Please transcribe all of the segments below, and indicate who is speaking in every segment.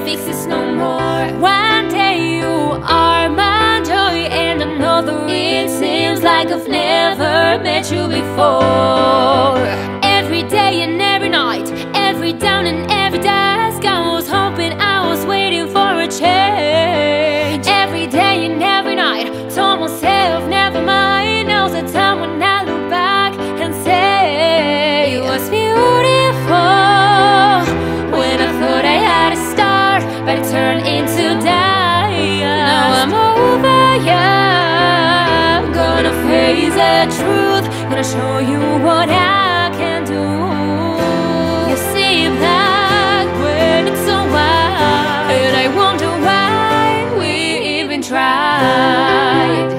Speaker 1: fix this no more. One day you are my joy, and another it seems like I've never met you before. Every day and every night, every down and every dusk, I was hoping, I was waiting for a change. Every day and every night, told myself never mind. Now's the time when I look back and say it was beautiful when I thought I had a star, but it turned into dust. Now I'm over ya, I'm gonna face the truth, gonna show you what I can do. You see black when it's so white, and I wonder why we even tried.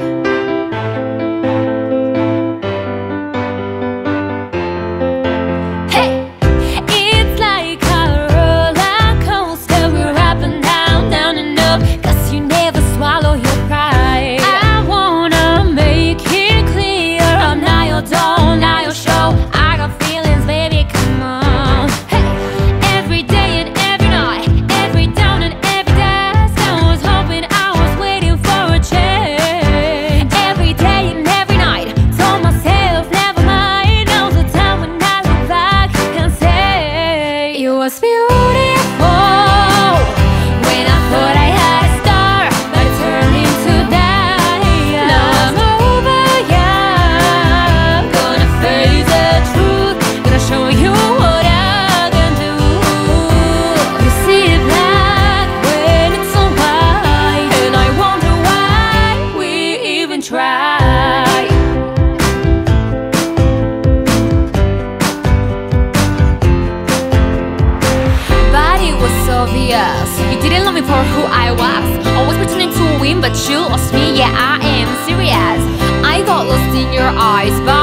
Speaker 1: Hey, it's like a roller coaster, we're up and down, down and up, 'cause you never swallow your pride. I wanna make it clear, I'm not your doll, not your show. I got feelings, baby, come on. Hey, every day and every night, every down and every dusk, I was hoping, I was waiting for a change. Every day and every night, told myself never mind. Now's the time when I look back and say it was beautiful when I thought I had a star, but it turned into dust. Now I'm over ya, I'm gonna face the truth, gonna show you what I can do. You see it black when it's so white, and I wonder why we even tried. But it was obvious, you didn't love me for who I was. Always pretending to win, but you lost me, yeah, I am serious. I got lost in your eyes, but